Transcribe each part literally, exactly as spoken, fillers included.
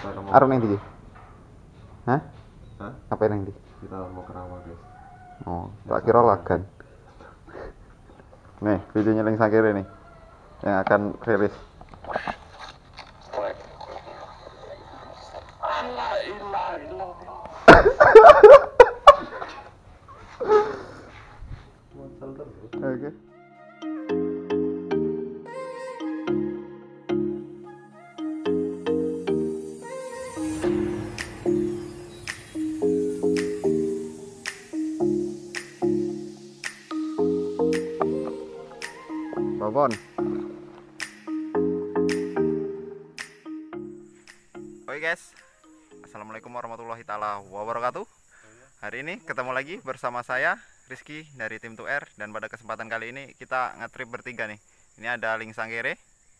Arep nang ndi? Hah? Hah? Apa nang ndi? Kita mau ke rawa, guys. Oh, tak kira lagan. Nih, videonya Ling Sangkiri nih yang akan rilis. Oke. Babon. Oke guys, assalamualaikum warahmatullahi taala wabarakatuh. Hari ini ketemu lagi bersama saya Rizky dari tim two R, dan pada kesempatan kali ini kita ngetrip bertiga nih. Ini ada Ling Sangkiri.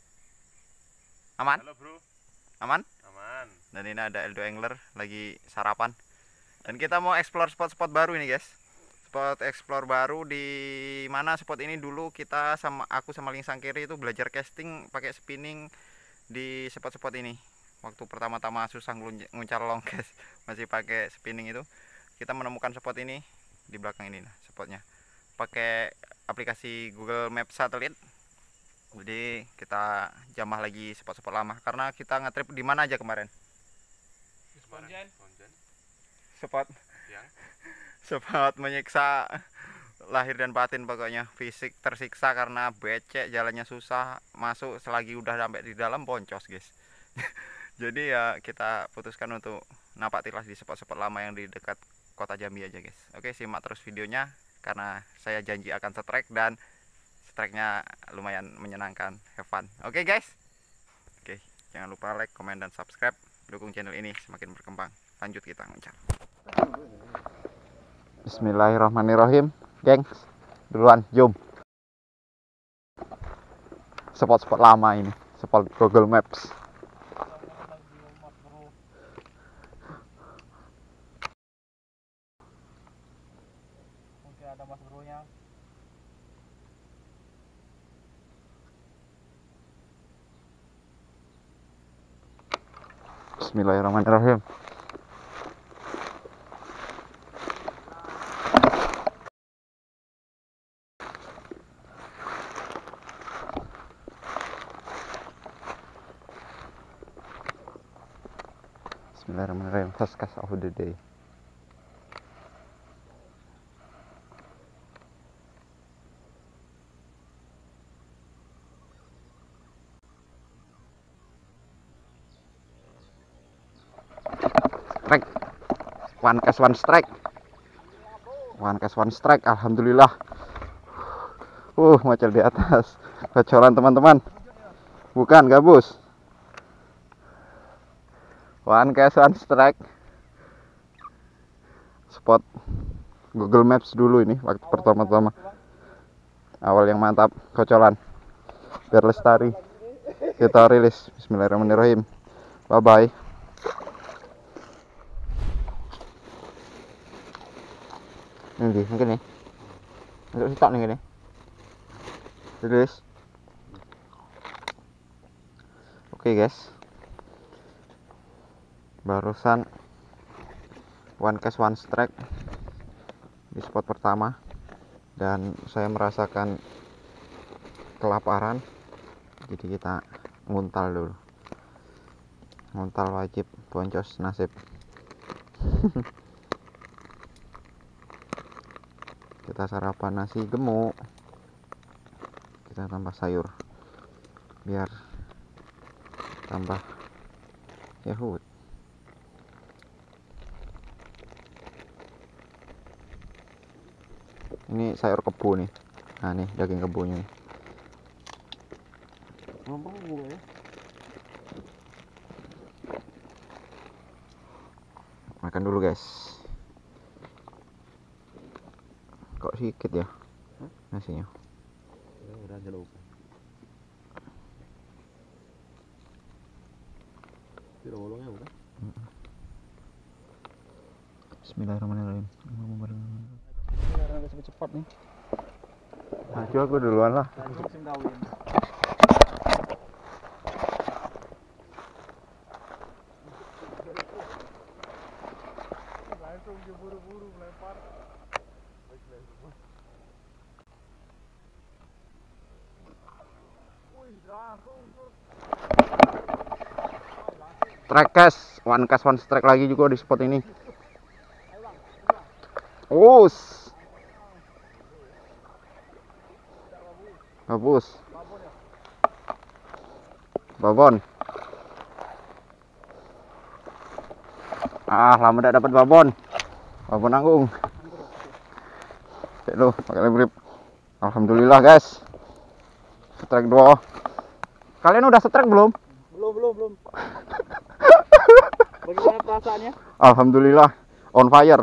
Aman? Halo bro. Aman? Aman. Dan ini ada Eldo Angler lagi sarapan. Dan kita mau explore spot-spot baru ini guys. Spot explore baru di mana spot ini dulu kita sama aku sama Ling Sangkiri itu belajar casting pakai spinning di spot-spot ini. Waktu pertama-tama susah nguncar long cast masih pakai spinning itu. Kita menemukan spot ini di belakang ini nah spotnya. Pakai aplikasi Google Maps satelit. Jadi kita jamah lagi spot-spot lama karena kita ngetrip di mana aja kemarin? Ponjen. Spot Yang sempat menyiksa lahir dan batin, pokoknya fisik tersiksa karena becek, jalannya susah, masuk selagi udah sampai di dalam boncos guys. Jadi ya kita putuskan untuk napak tilas di spot-spot lama yang di dekat kota Jambi aja guys. Oke, simak terus videonya karena saya janji akan strike dan strike-nya lumayan menyenangkan, have fun. Oke guys. Oke, jangan lupa like, komen, dan subscribe, dukung channel ini semakin berkembang. Lanjut kita nguncar. Bismillahirrahmanirrahim, gengs. Duluan, jom. Spot-spot lama ini, spot Google Maps. Mungkin ada mas bro-nya. Bismillahirrahmanirrahim. Bismillahirrahmanirrahim. First cast of the day. Strike. One cast one strike. One cast one strike. Alhamdulillah. Uh, macel di atas. Kecolan teman-teman. Bukan gabus. One cast one strike. Spot Google Maps dulu ini waktu pertama-tama. Awal yang mantap, kocolan. Biar lestari. Kita rilis. Bismillahirrahmanirrahim. Bye bye. Ini mungkin nih. Untuk sitok nih gini. Rilis. Oke guys. Barusan one cast one strike di spot pertama, dan saya merasakan kelaparan, jadi kita nguntal dulu. Nguntal wajib, boncos nasib. Kita sarapan nasi gemuk, kita tambah sayur biar tambah yahut. Ini sayur kebo nih. Nah nih daging kebonya nih. Makan dulu guys. Kok sedikit ya nasinya? Bismillahirrahmanirrahim. Cepat nih. Maju aku duluan lah. buru-buru melempar. Strike cast, one cast one strike lagi juga di spot ini. Us. Bagus. Babon. Ah, lama tidak dapat babon. Babon nanggung. Cek lu, pakai grip. Alhamdulillah, guys. Strike dua. Kalian udah strike belum? Belum, belum, belum. Bagaimana perasaannya? Alhamdulillah, on fire.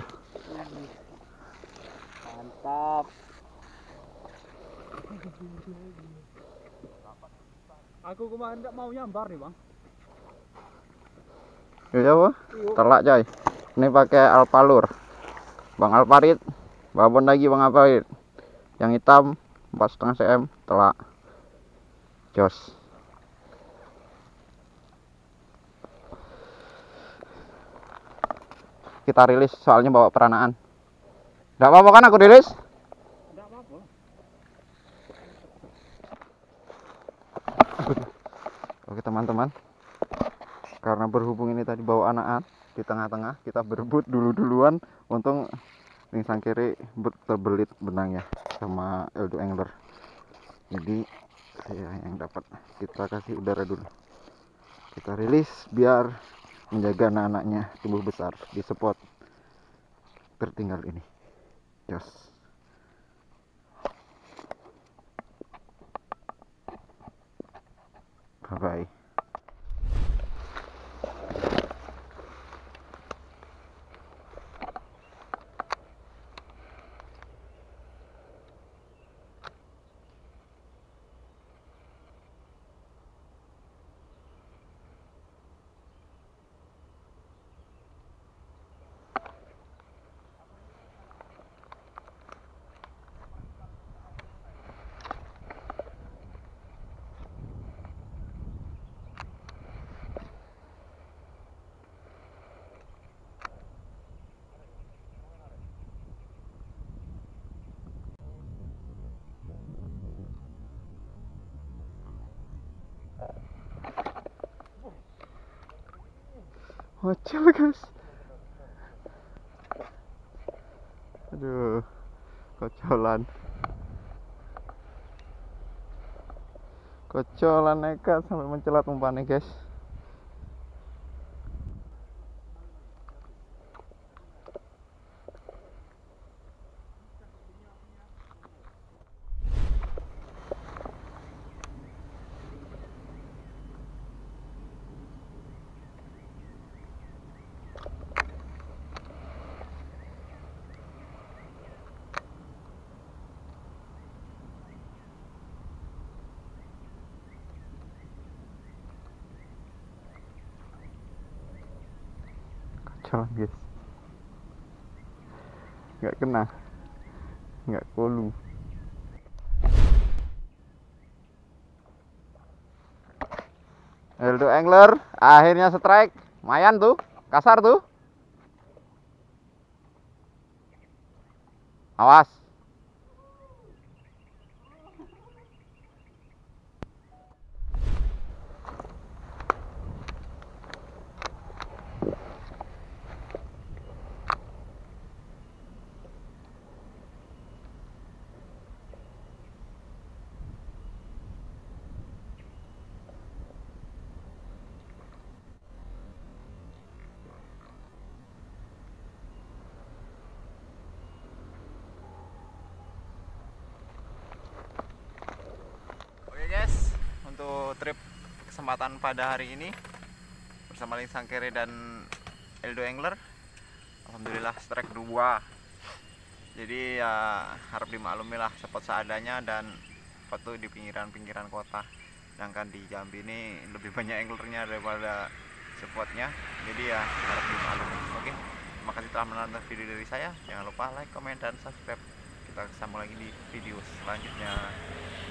Mantap. Aku kemarin nggak mau nyambar nih, Bang. Iya, Bang. Telak, coy. Ini pakai Alpalur. Bang Alparit. Babon lagi Bang Alparit. Yang hitam empat koma lima cm, telak. Jos. Kita rilis soalnya bawa peranaan. Enggak apa-apa kan aku rilis? Enggak apa-apa. Oke teman-teman, karena berhubung ini tadi bawa anak di tengah-tengah, kita berebut dulu-duluan. Untung lingsang kiri terbelit benangnya sama Eldo Angler, jadi saya yang dapat. Kita kasih udara dulu, kita rilis biar menjaga anak-anaknya tumbuh besar di spot tertinggal ini. Jos. Bye bye. Kocol guys, aduh, kocolan, kocolan nekat sampai mencelat umpannya guys. Kocolan guys, nggak kena, nggak kolu. Eldo Angler akhirnya strike, lumayan tuh, kasar tuh. Awas. Untuk trip kesempatan pada hari ini bersama Lingsang Kere dan Eldo Angler, alhamdulillah strike dua. Jadi ya harap dimaklumi lah, spot seadanya dan spot tuh di pinggiran-pinggiran kota. Sedangkan di Jambi ini lebih banyak anglernya daripada spotnya, jadi ya harap dimaklumi. Oke, terima kasih telah menonton video dari saya. Jangan lupa like, komen, dan subscribe. Kita ketemu lagi di video selanjutnya.